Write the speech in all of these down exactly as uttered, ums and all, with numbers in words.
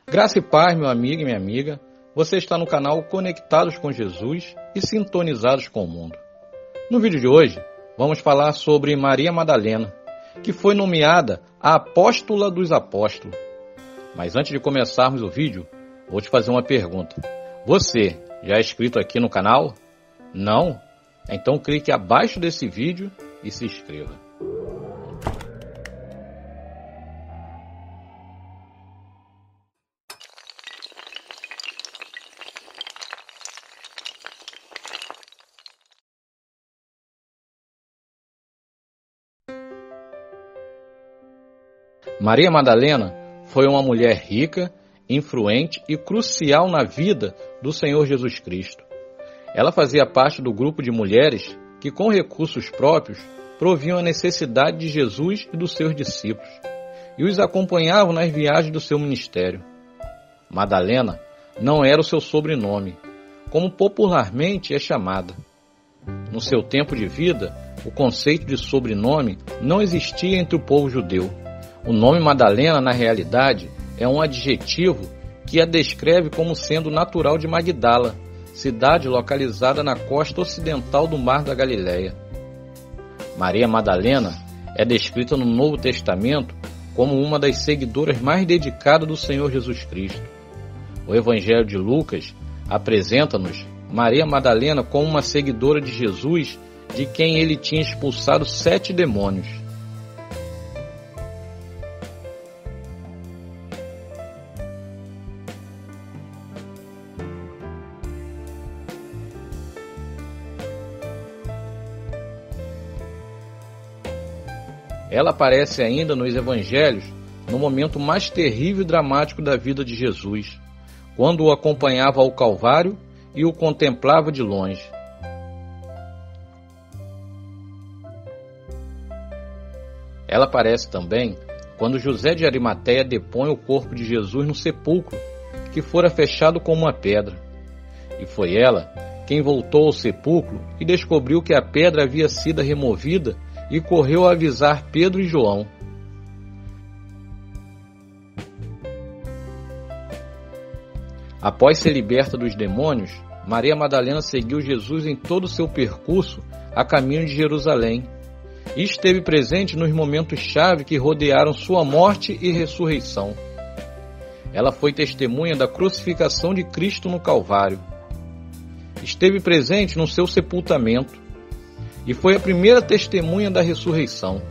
Graça e paz, meu amigo e minha amiga. Você está no canal Conectados com Jesus e Sintonizados com o Mundo. No vídeo de hoje, vamos falar sobre Maria Madalena, que foi nomeada a Apóstola dos Apóstolos. Mas antes de começarmos o vídeo, vou te fazer uma pergunta. Você já é inscrito aqui no canal? Não? Então clique abaixo desse vídeo e se inscreva. Maria Madalena foi uma mulher rica, influente e crucial na vida do Senhor Jesus Cristo. Ela fazia parte do grupo de mulheres que, com recursos próprios, proviam a necessidade de Jesus e dos seus discípulos, e os acompanhavam nas viagens do seu ministério. Madalena não era o seu sobrenome, como popularmente é chamada. No seu tempo de vida, o conceito de sobrenome não existia entre o povo judeu. O nome Madalena, na realidade, é um adjetivo que a descreve como sendo natural de Magdala, cidade localizada na costa ocidental do Mar da Galileia. Maria Madalena é descrita no Novo Testamento como uma das seguidoras mais dedicadas do Senhor Jesus Cristo. O Evangelho de Lucas apresenta-nos Maria Madalena como uma seguidora de Jesus, de quem ele tinha expulsado sete demônios. Ela aparece ainda nos Evangelhos no momento mais terrível e dramático da vida de Jesus, quando o acompanhava ao Calvário e o contemplava de longe. Ela aparece também quando José de Arimateia depõe o corpo de Jesus no sepulcro, que fora fechado com uma pedra. E foi ela quem voltou ao sepulcro e descobriu que a pedra havia sido removida e correu a avisar Pedro e João. Após ser liberta dos demônios, Maria Madalena seguiu Jesus em todo o seu percurso a caminho de Jerusalém e esteve presente nos momentos-chave que rodearam sua morte e ressurreição. Ela foi testemunha da crucificação de Cristo no Calvário. Esteve presente no seu sepultamento e foi a primeira testemunha da ressurreição.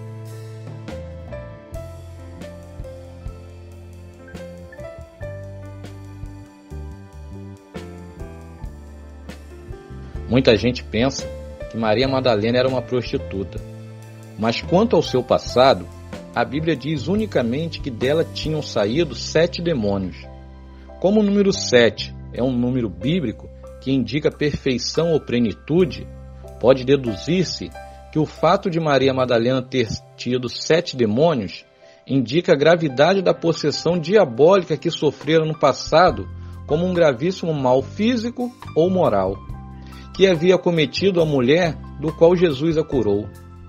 Muita gente pensa que Maria Madalena era uma prostituta, mas quanto ao seu passado, a Bíblia diz unicamente que dela tinham saído sete demônios. Como o número sete é um número bíblico que indica perfeição ou plenitude, pode deduzir-se que o fato de Maria Madalena ter tido sete demônios indica a gravidade da possessão diabólica que sofrera no passado como um gravíssimo mal físico ou moral, que havia cometido a mulher do qual Jesus a curou.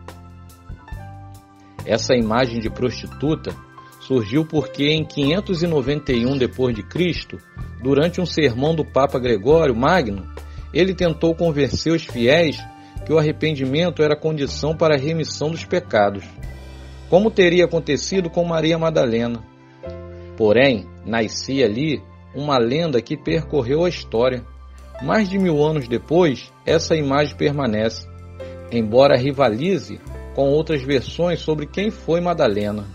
Essa imagem de prostituta surgiu porque em quinhentos e noventa e um depois de Cristo, durante um sermão do Papa Gregório Magno, ele tentou convencer os fiéis que o arrependimento era condição para a remissão dos pecados, como teria acontecido com Maria Madalena. Porém, nascia ali uma lenda que percorreu a história. Mais de mil anos depois, essa imagem permanece, embora rivalize com outras versões sobre quem foi Madalena.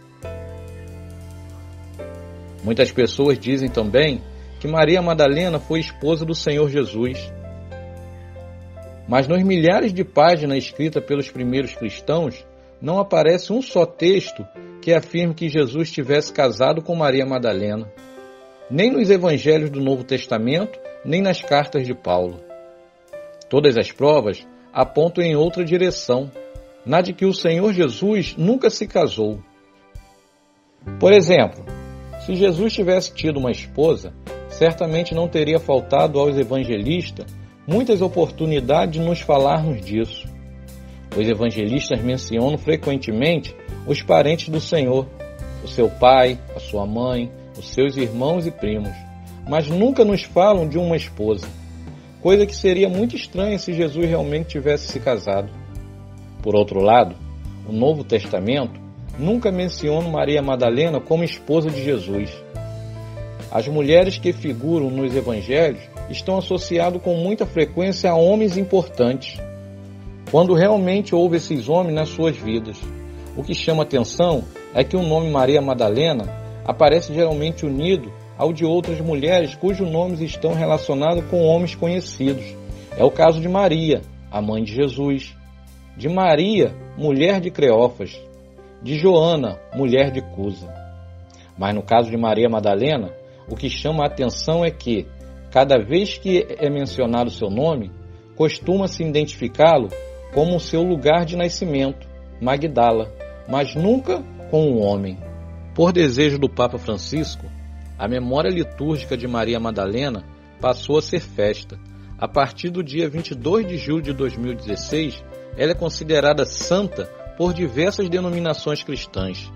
Muitas pessoas dizem também que Maria Madalena foi esposa do Senhor Jesus. Mas nos milhares de páginas escritas pelos primeiros cristãos, não aparece um só texto que afirme que Jesus tivesse casado com Maria Madalena, nem nos evangelhos do Novo Testamento, nem nas cartas de Paulo. Todas as provas apontam em outra direção, na de que o Senhor Jesus nunca se casou. Por exemplo, se Jesus tivesse tido uma esposa, certamente não teria faltado aos evangelistas muitas oportunidades de nos falarmos disso. Os evangelistas mencionam frequentemente os parentes do Senhor, o seu pai, a sua mãe, os seus irmãos e primos, mas nunca nos falam de uma esposa, coisa que seria muito estranha se Jesus realmente tivesse se casado. Por outro lado, o Novo Testamento nunca menciona Maria Madalena como esposa de Jesus. As mulheres que figuram nos evangelhos estão associadas com muita frequência a homens importantes, quando realmente houve esses homens nas suas vidas. O que chama atenção é que o nome Maria Madalena aparece geralmente unido ao de outras mulheres cujos nomes estão relacionados com homens conhecidos. É o caso de Maria, a mãe de Jesus, de Maria, mulher de Cleófas, de Joana, mulher de Cusa. Mas no caso de Maria Madalena, o que chama a atenção é que, cada vez que é mencionado seu nome, costuma-se identificá-lo como o seu lugar de nascimento, Magdala, mas nunca com um homem. Por desejo do Papa Francisco, a memória litúrgica de Maria Madalena passou a ser festa. A partir do dia vinte e dois de julho de dois mil e dezesseis, ela é considerada santa por diversas denominações cristãs.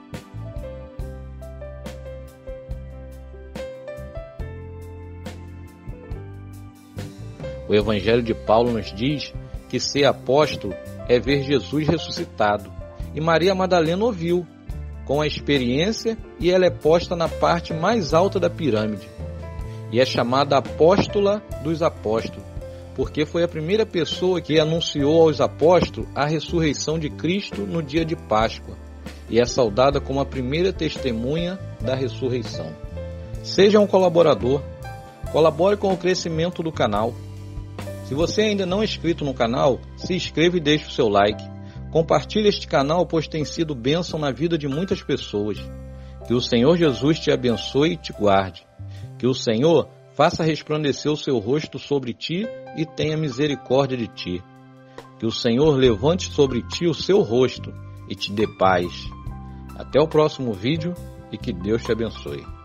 O Evangelho de Paulo nos diz que ser apóstolo é ver Jesus ressuscitado. E Maria Madalena ouviu, com a experiência, e ela é posta na parte mais alta da pirâmide. E é chamada apóstola dos apóstolos, porque foi a primeira pessoa que anunciou aos apóstolos a ressurreição de Cristo no dia de Páscoa, e é saudada como a primeira testemunha da ressurreição. Seja um colaborador, colabore com o crescimento do canal. Se você ainda não é inscrito no canal, se inscreva e deixe o seu like. Compartilhe este canal, pois tem sido bênção na vida de muitas pessoas. Que o Senhor Jesus te abençoe e te guarde. Que o Senhor faça resplandecer o seu rosto sobre ti e tenha misericórdia de ti. Que o Senhor levante sobre ti o seu rosto e te dê paz. Até o próximo vídeo e que Deus te abençoe.